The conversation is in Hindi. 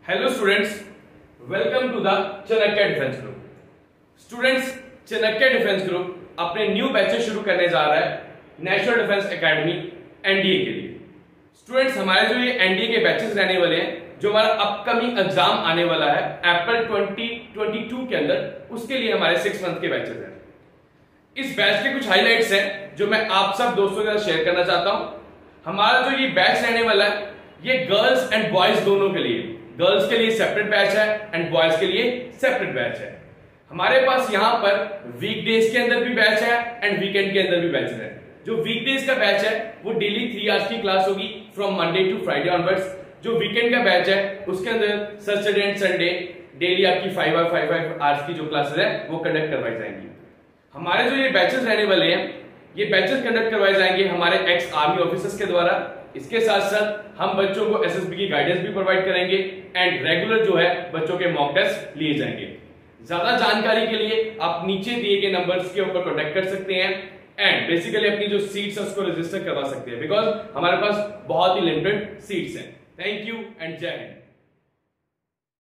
Hello students, welcome to the Chanakya defence group. Students, Chanakya defence group अपने न्यू बैचेस शुरू करने जा रहा है नेशनल डिफेंस एकेडमी एनडीए के लिए। स्टूडेंट्स, हमारे जो ये एनडीए के बैचेस रहने वाले हैं, जो हमारा अपकमिंग एग्जाम आने वाला है अप्रैल 2022 के अंदर, उसके लिए हमारे 6 मंथ के बैचेस हैं। इस बैच के कुछ हाईलाइट्स हैं जो मैं आप सब दोस्तों के साथ शेयर करना चाहता हूं। हमारा जो ये बैच रहने वाला है, ये गर्ल्स एंड बॉयज दोनों के लिए, गर्ल्स के लिए सेपरेट बैच है एंड बॉयज के लिए सेपरेट बैच है। हमारे पास यहां पर वीकडेज के अंदर भी बैच है एंड वीकेंड के अंदर भी बैच है। जो वीकडेज का बैच है वो डेली 3 आवर्स की क्लास होगी from Monday to Friday onwards. जो वीकेंड का बैच है उसके अंदर सैटरडे एंड संडे डेली आपकी 5 आवर्स की जो क्लासेस है वो कंडक्ट करवाई जाएंगी। हमारे जो ये बैचेस रहने वाले हैं, ये बैचेस कंडक्ट करवाए जाएंगे हमारे एक्स आर्मी ऑफिसर्स के द्वारा। इसके साथ साथ हम बच्चों को एसएसबी की गाइडेंस भी प्रोवाइड करेंगे एंड रेगुलर जो है बच्चों के मॉक टेस्ट लिए जाएंगे। ज्यादा जानकारी के लिए आप नीचे दिए गए नंबर्स के ऊपर कांटेक्ट कर सकते हैं एंड बेसिकली अपनी जो सीट्स है उसको रजिस्टर करवा सकते हैं, बिकॉज हमारे पास बहुत ही लिमिटेड सीट्स हैं। थैंक यू एंड जय हिंद।